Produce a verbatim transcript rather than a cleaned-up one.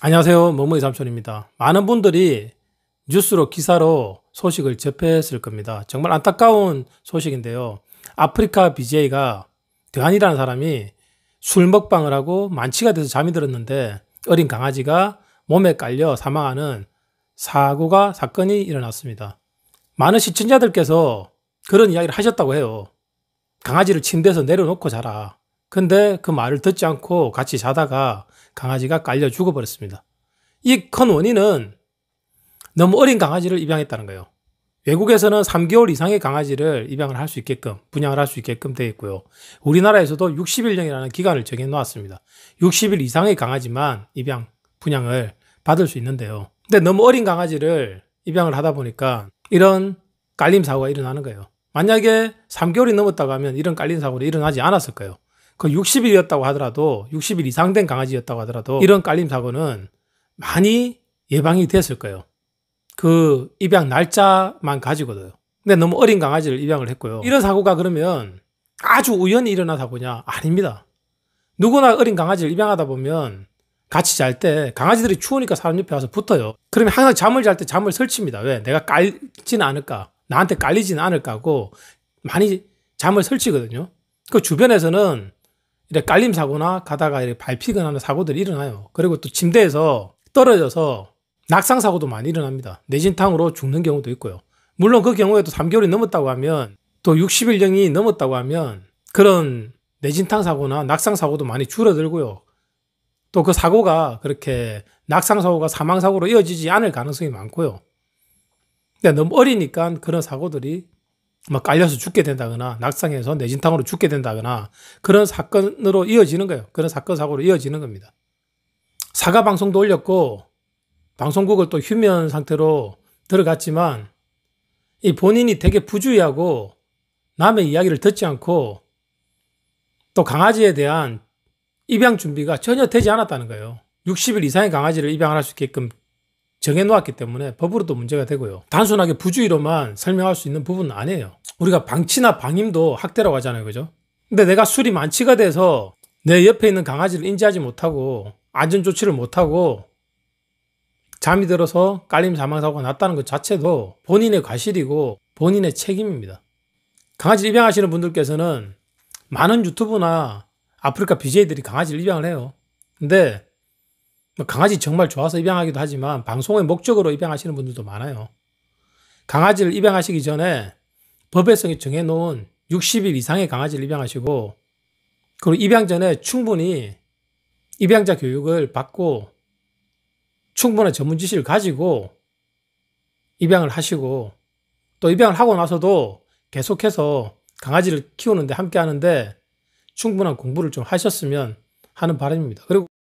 안녕하세요. 머무이 삼촌입니다. 많은 분들이 뉴스로 기사로 소식을 접했을 겁니다. 정말 안타까운 소식인데요. 아프리카 비제이가 대한이라는 사람이 술 먹방을 하고 만취가 돼서 잠이 들었는데 어린 강아지가 몸에 깔려 사망하는 사고가 사건이 일어났습니다. 많은 시청자들께서 그런 이야기를 하셨다고 해요. 강아지를 침대에서 내려놓고 자라. 근데 그 말을 듣지 않고 같이 자다가 강아지가 깔려 죽어버렸습니다. 이 큰 원인은 너무 어린 강아지를 입양했다는 거예요. 외국에서는 삼 개월 이상의 강아지를 입양을 할 수 있게끔, 분양을 할 수 있게끔 되어 있고요. 우리나라에서도 육십 일령이라는 기간을 정해 놓았습니다. 육십 일 이상의 강아지만 입양, 분양을 받을 수 있는데요. 근데 너무 어린 강아지를 입양을 하다 보니까 이런 깔림 사고가 일어나는 거예요. 만약에 삼 개월이 넘었다고 하면 이런 깔림 사고는 일어나지 않았을 거예요. 그 육십 일이었다고 하더라도, 육십 일 이상 된 강아지였다고 하더라도 이런 깔림 사고는 많이 예방이 됐을 거예요. 그 입양 날짜만 가지고도요. 근데 너무 어린 강아지를 입양을 했고요. 이런 사고가 그러면 아주 우연히 일어난 사고냐? 아닙니다. 누구나 어린 강아지를 입양하다 보면 같이 잘 때 강아지들이 추우니까 사람 옆에 와서 붙어요. 그러면 항상 잠을 잘 때 잠을 설칩니다. 왜? 내가 깔지는 않을까? 나한테 깔리지는 않을까 하고 많이 잠을 설치거든요. 그 주변에서는 이렇게 깔림 사고나 가다가 이렇게 밟히거나 하는 사고들이 일어나요. 그리고 또 침대에서 떨어져서 낙상 사고도 많이 일어납니다. 뇌진탕으로 죽는 경우도 있고요. 물론 그 경우에도 삼 개월이 넘었다고 하면, 또 육십 일령이 넘었다고 하면 그런 뇌진탕 사고나 낙상 사고도 많이 줄어들고요. 또 그 사고가 그렇게 낙상 사고가 사망 사고로 이어지지 않을 가능성이 많고요. 근데 너무 어리니까 그런 사고들이 막 깔려서 죽게 된다거나 낙상해서 뇌진탕으로 죽게 된다거나 그런 사건으로 이어지는 거예요. 그런 사건 사고로 이어지는 겁니다. 사과 방송도 올렸고 방송국을 또 휴면 상태로 들어갔지만 이 본인이 되게 부주의하고 남의 이야기를 듣지 않고 또 강아지에 대한 입양 준비가 전혀 되지 않았다는 거예요. 육십 일 이상의 강아지를 입양을 할 수 있게끔 정해놓았기 때문에 법으로도 문제가 되고요. 단순하게 부주의로만 설명할 수 있는 부분은 아니에요. 우리가 방치나 방임도 학대라고 하잖아요. 그죠? 근데 내가 술이 만취가 돼서 내 옆에 있는 강아지를 인지하지 못하고 안전조치를 못하고 잠이 들어서 깔림 사망사고가 났다는 것 자체도 본인의 과실이고 본인의 책임입니다. 강아지 입양하시는 분들께서는 많은 유튜브나 아프리카 비제이들이 강아지를 입양을 해요. 근데 강아지 정말 좋아서 입양하기도 하지만 방송의 목적으로 입양하시는 분들도 많아요. 강아지를 입양하시기 전에 법에서 정해놓은 육십 일 이상의 강아지를 입양하시고, 그리고 입양 전에 충분히 입양자 교육을 받고 충분한 전문 지식을 가지고 입양을 하시고, 또 입양을 하고 나서도 계속해서 강아지를 키우는데 함께 하는데 충분한 공부를 좀 하셨으면 하는 바람입니다. 그리고